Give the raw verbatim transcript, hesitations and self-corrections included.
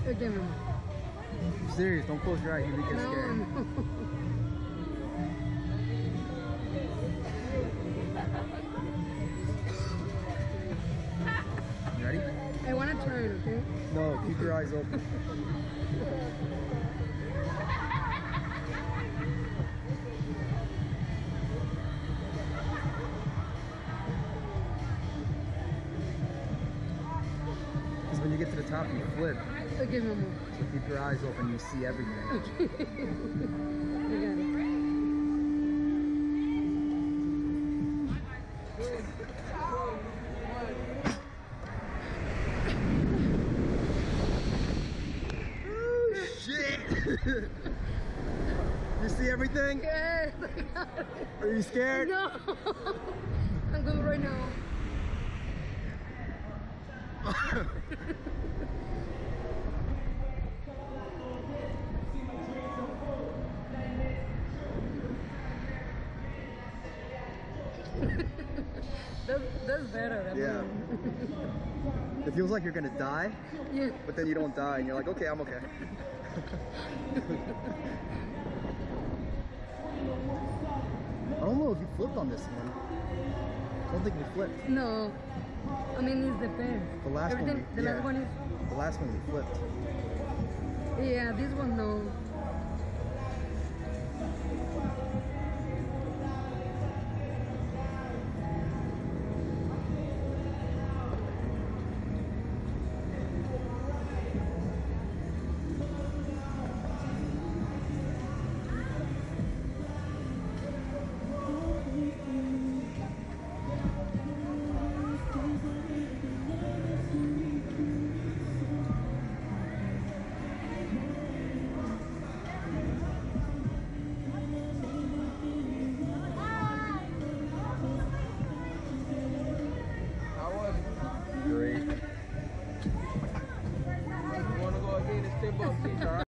Okay, mama. I'm serious, don't close your eyes, you'll get No, scared. no. You ready? I want to turn, okay? No, keep your eyes open. Because when you get to the top, you flip. Okay, mama. So keep your eyes open, you see everything. I got it. Shit! You see everything? Yes, I got it. Are you scared? No. I'm going right now. that's, that's better. That's Yeah. It feels like you're gonna die, Yeah. but then you don't die and you're like, okay, I'm okay. I don't know if you flipped on this one. I don't think we flipped. No. I mean, it depends. The last Everything, one, the yeah. last one is. The last one we flipped. Yeah, this one no. Great. You wanna go again? It's ten bucks each, alright?